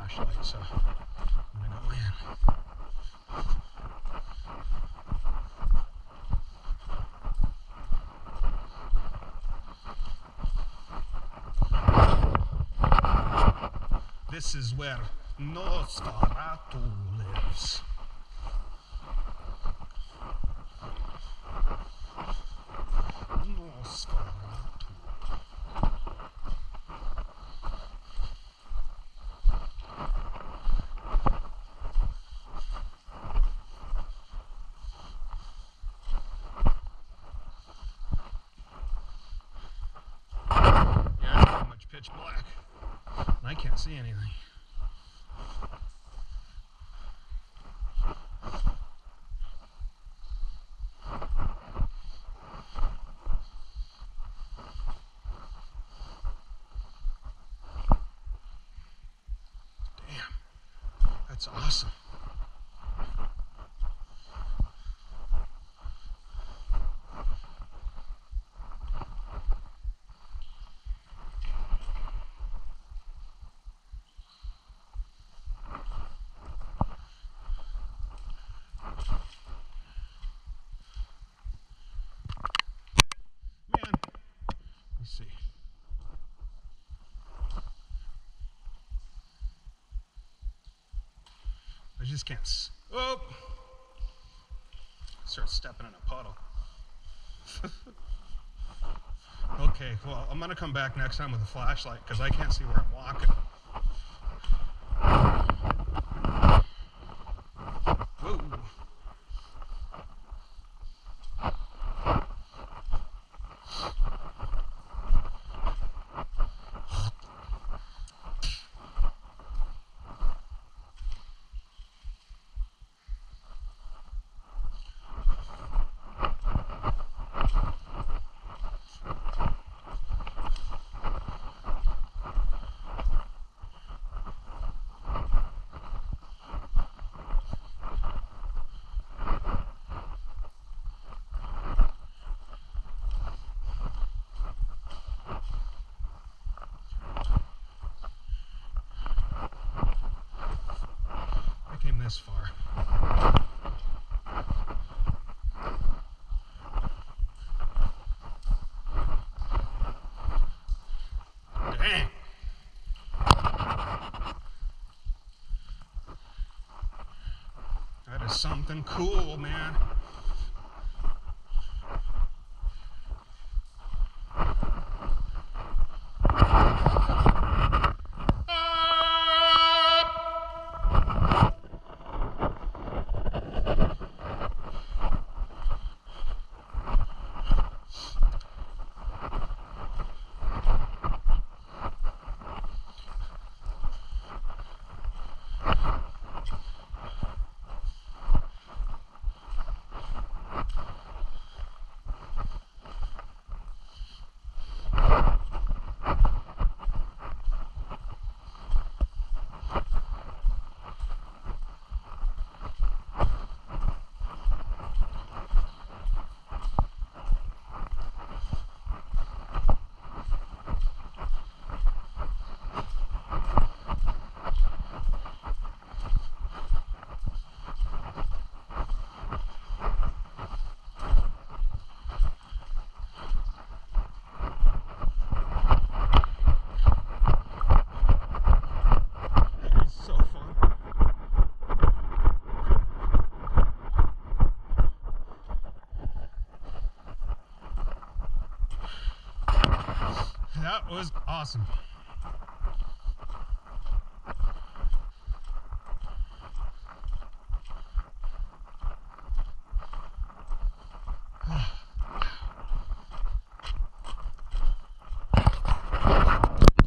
flashlight, so I'm gonna go in. This is where Nosferatu lives. Nosferatu. Yeah, pretty much pitch black. And I can't see anything. That's awesome. Man, let me see. I just can't. Oh! Start stepping in a puddle. Okay, well, I'm gonna come back next time with a flashlight because I can't see where I'm walking. Whoa! This far. Dang. That is something cool, man. That was awesome.